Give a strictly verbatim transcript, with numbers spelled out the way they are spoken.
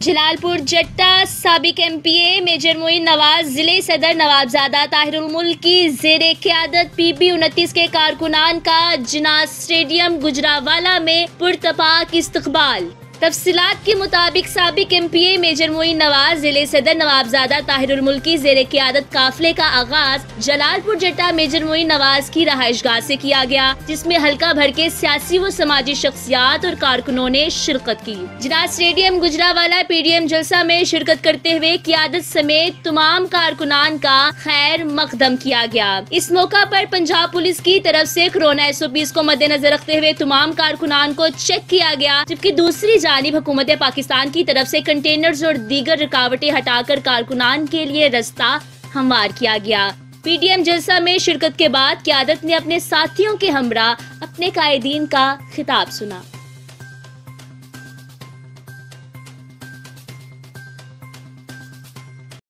जलालपुर जट्टा साबिक M P A major Moin Nawaz जिले सदर नवाबजादा ताहिरुल मुल्क की जेरे क़यादत पी बी उनतीस के कारकुनान का जिन्ना स्टेडियम गुजरावाला में पुरतपाक इस्तकबाल। तफसीलात के मुताबिक साबिक M P A major Moin Nawaz जिले सदर नवाबजादा ताहिरुल मुल्क की जेरे क़यादत काफिले का आगाज जलालपुर जट्टा मेजर मोइन नवाज की रहायशगाह से किया गया, जिसमें हल्का भर के सियासी व समाजी शख्सियात और कारकुनों ने शिरकत की। Jinnah stadium Gujranwala P D M जलसा में शिरकत करते हुए क़यादत समेत तमाम कारकुनान का खैर मकदम किया गया। इस मौका पर पंजाब पुलिस की तरफ से कोरोना एस ओ पीज़ को मद्देनजर रखते हुए तमाम कारकुनान को चेक किया गया, जबकि दूसरी जानिब हुकूमत पाकिस्तान की तरफ से कंटेनर्स और दीगर रुकावटें हटाकर कारकुनान के लिए रास्ता हमवार किया गया। पी डी एम जलसा में शिरकत के बाद क़यादत ने अपने साथियों के हमरा अपने कायदीन का खिताब सुना।